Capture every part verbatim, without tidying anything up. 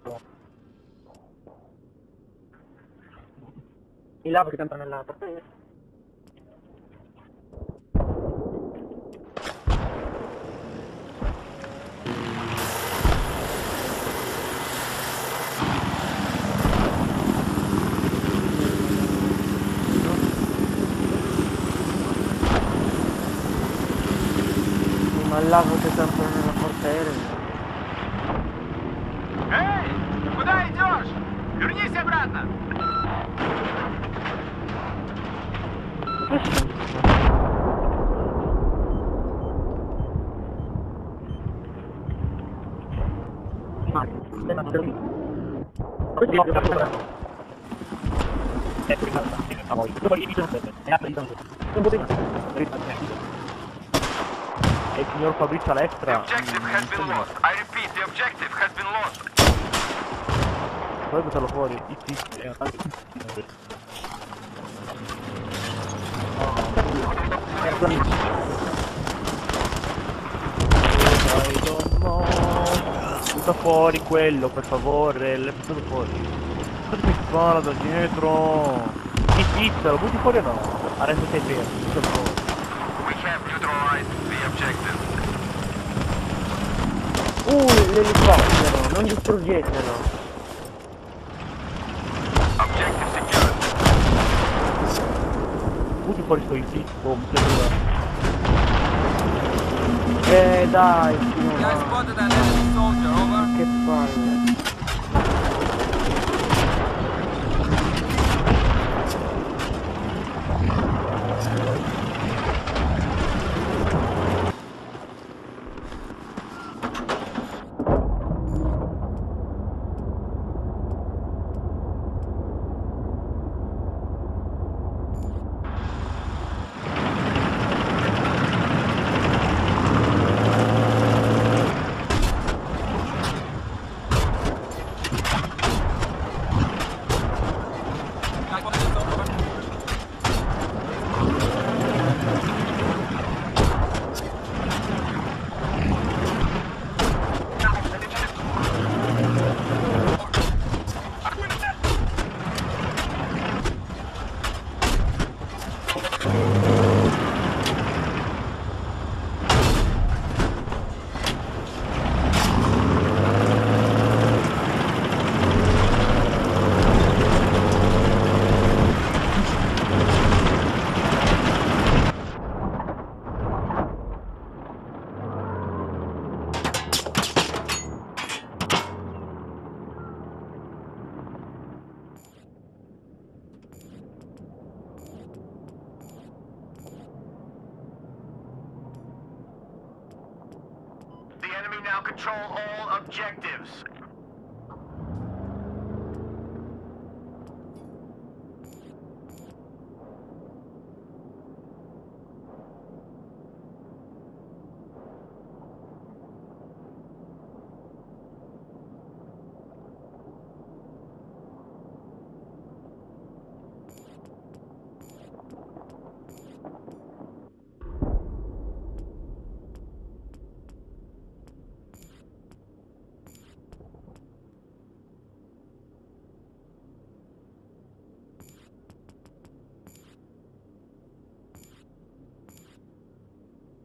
Di là perché tanto nella porta. Ma là che tanto nella portaerei. Эй, куда идешь? Вернись обратно! E il signor Fabrizio The Alestra objective has been lost. I repeat, the objective has been lost. puoi buttarlo fuori, i tizi. Butta fuori quello, per favore, l'hai buttato fuori. Cosa mi spara da dietro? Ti pizza, lo butti fuori o no? Adesso sei fermo, buttalo fuori. We have neutralized the objective. Uh, l'elicottero, non distruggetelo. Objective secured. Butti fuori sto I T, boh, mi sembra. Eh dai, no. I spotted an enemy soldier, over. Che palle. The enemy now control all objectives.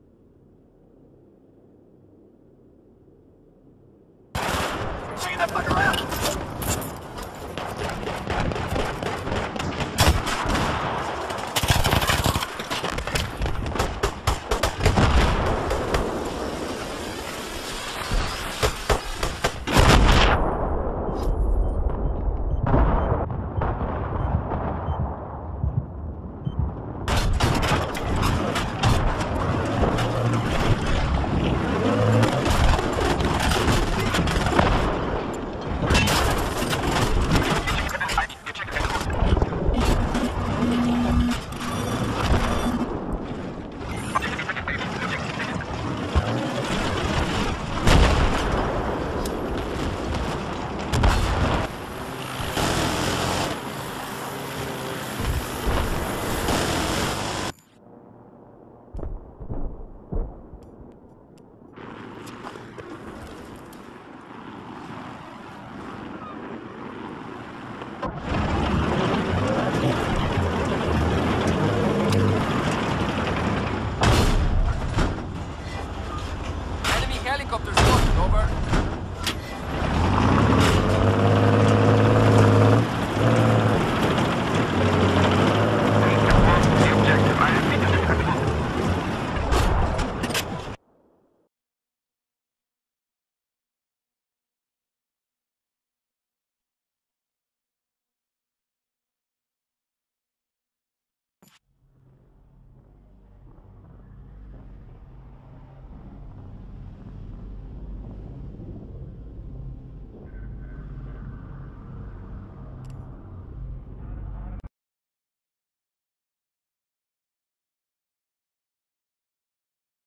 See the